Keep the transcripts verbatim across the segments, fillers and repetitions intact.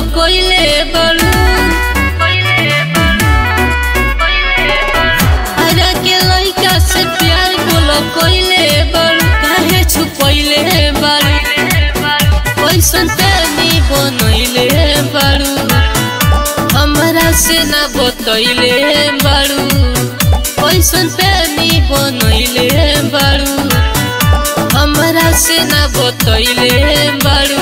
कोइले बड़ू अरे के लइका से प्यार बोलो कोइले बड़ू काहे छुपैले बड़ू कैसन प्रेमी बनैले बड़ू हमरा से ना बतैले बड़ू कैसन प्रेमी बनैले बड़ू हमरा से ना बतैले बड़ू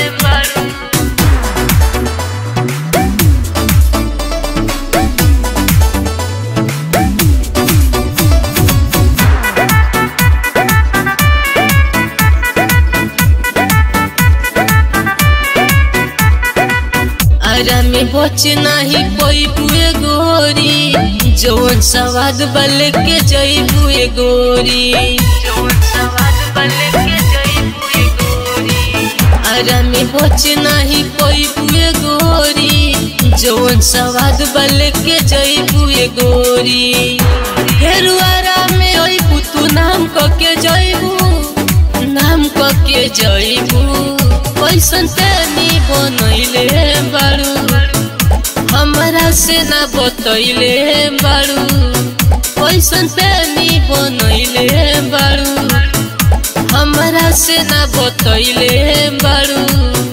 में बच नहीं कोई बुए गोरी जौन सवाद बल के जई बुए गोरी जौन सवाद बल के जई बुए गोरी अरे में बच नहीं कोई बुए गोरी जौन सवाद बल के जई बुए गोरी हेरुआरा में ओई पुतु नाम क के जईबू नाम क के जईबू कैसन प्रेमी बनैले बड़ू हमरा से ना बतैले बड़ू कैसन प्रेमी बनैले बड़ू हमरा से ना बतैले बड़ू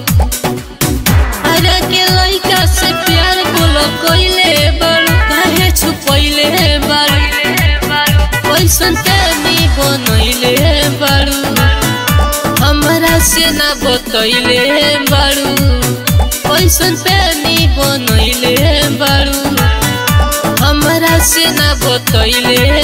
अरे के लइका से प्यार बोलो कोइले बड़ू काहे छुपैले बड़ू कैसन प्रेमी बनैले बड़ू हमरा से ना बतैले बड़ू कैसन प्रेमी बनैले बड़ू हमरा से ना बतैले